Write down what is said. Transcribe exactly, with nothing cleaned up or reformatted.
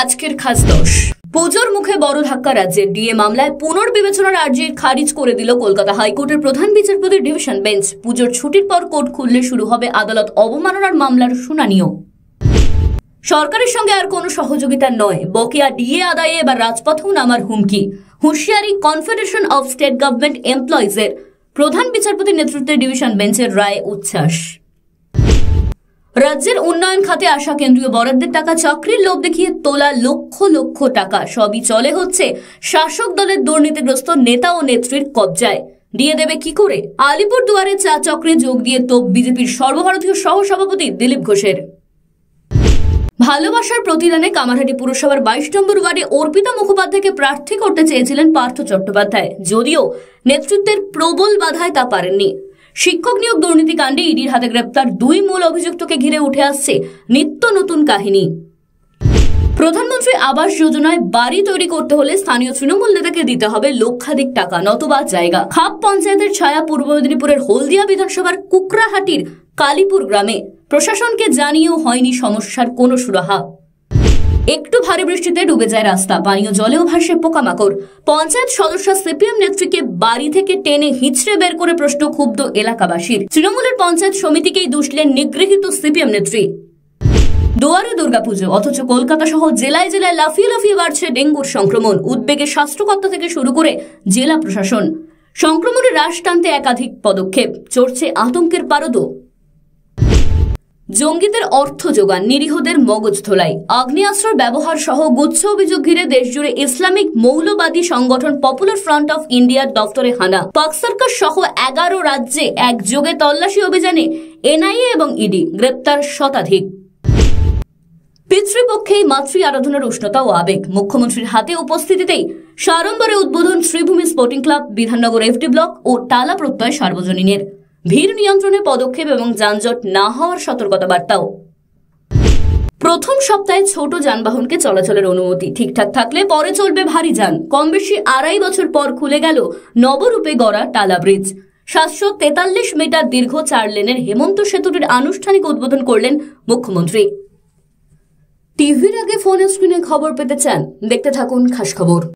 আজকের খাস দশ। পুজোর মুখে বড় ধাক্কা রাজ্যের ডিএ মামলায় পুনর্বিবেচনার আর্জি খারিজ করে দিল কলকাতা হাইকোর্টের প্রধান বিচারপতির ডিভিশন বেঞ্চ। পুজোর ছুটির পর কোর্ট খুললে শুরু হবে আদালত অবমাননার মামলার শুনানিও। সরকারের সঙ্গে আর কোনো সহযোগিতা নয়, বকেয়া ডিএ আদায়ে এবার রাজপথেও নামার হুমকি। হুঁশিয়ারি কনফেডারেশন অফ স্টেট গভর্নমেন্ট এমপ্লয়িজের। প্রধান বিচারপতির নেতৃত্বে ডিভিশন বেঞ্চের রায়ে উচ্ছ্বাস। রাজ্যের উন্নয়ন খাতে আসা কেন্দ্রীয় বরাদ্দের টাকা চাকরির লোভ দেখিয়ে তোলা লক্ষ লক্ষ টাকা সবই চলে হচ্ছে শাসক দলের দুর্নীতিগ্রস্ত নেতা ও নেত্রীর কবজায়। দিয়ে দেবে কি করে? আলিপুর দুয়ারে চা চক্রে যোগ দিয়ে তোপ বিজেপির সর্বভারতীয় সহ সভাপতি দিলীপ ঘোষের। ভালোবাসার প্রতিদানে কামারহাটি পুরসভার বাইশ নম্বর ওয়ার্ডে অর্পিতা মুখোপাধ্যায়কে প্রার্থী করতে চেয়েছিলেন পার্থ চট্টোপাধ্যায়, যদিও নেতৃত্বের প্রবল বাধায় তা পারেননি। শিক্ষক নিয়োগ দুর্নীতিকাণ্ডে ইডির হাতে গ্রেপ্তার দুই মূল অভিযুক্তকে ঘিরে উঠে আসছে নিত্য নতুন কাহিনী। প্রধানমন্ত্রী আবাস যোজনায় বাড়ি তৈরি করতে হলে স্থানীয় তৃণমূল নেতাকে দিতে হবে লক্ষাধিক টাকা, নতুবা জায়গা। খাপ পঞ্চায়েতের ছায়া পূর্ব মেদিনীপুরের হলদিয়া বিধানসভার কুকরাহাটির কালীপুর গ্রামে। প্রশাসনকে জানিয়েও হয়নি সমস্যার কোনো সুরাহা। একটু ভারী বৃষ্টিতে ডুবে যায় রাস্তা, পানীয় জলেও ভাসে পোকামাকড়। পঞ্চায়েত সদস্য সিপিএম নেত্রীকে বাড়ি থেকে টেনে হিঁচড়ে বের করে প্রশ্ন ক্ষুব্ধ এলাকাবাসীর। তৃণমূলের পঞ্চায়েত সমিতিকেই দুষলেন নিগৃহীত সিপিএম নেত্রী। দুয়ারে দুর্গাপুজো, অথচ কলকাতা সহ জেলায় জেলায় লাফিয়ে লাফিয়ে বাড়ছে ডেঙ্গুর সংক্রমণ। উদ্বেগে স্বাস্থ্যকর্তা থেকে শুরু করে জেলা প্রশাসন। সংক্রমণের হ্রাস টানতে একাধিক পদক্ষেপ, চড়ছে আতঙ্কের পারদও। জঙ্গিদের অর্থ যোগান, নিরীহদের মগজ ধোলাই, আগ্নেয়াস্ত্রের ব্যবহার সহ গুচ্ছ অভিযোগ ঘিরে দেশজুড়ে ইসলামিক মৌলবাদী সংগঠন পপুলার ফ্রন্ট অফ ইন্ডিয়ার দফতরে হানা। পাক সরকার সহ এগারো রাজ্যে একযোগে তল্লাশি অভিযানে এনআইএ এবং ইডি, গ্রেপ্তার শতাধিক। পিতৃপক্ষেই মাতৃ আরাধনার উষ্ণতা ও আবেগ। মুখ্যমন্ত্রীর হাতে উপস্থিতিতেই সাড়ম্বরে উদ্বোধন Sreebhumi sporting club, Bidhannagar FD block ও টালা প্রত্যয় সার্বজনীনের। ভিড় নিয়ন্ত্রণে পদক্ষেপ এবং যানজট না হওয়ার সতর্কতা বার্তাও। প্রথম সপ্তাহে ছোট যানবাহনকে চলাচলের অনুমতি ঠিকঠাক থাকলে পরে চলবে ভারী যান। কম বেশি আড়াই বছর পর খুলে গেল নবরূপে গড়া টালা ব্রিজ। সাতশো তেতাল্লিশ মিটার দীর্ঘ চার লেনের হেমন্ত সেতুটির আনুষ্ঠানিক উদ্বোধন করলেন মুখ্যমন্ত্রী। টিভির আগে ফোনের স্ক্রিনে খবর পেতে চান? দেখতে থাকুন খাস খবর।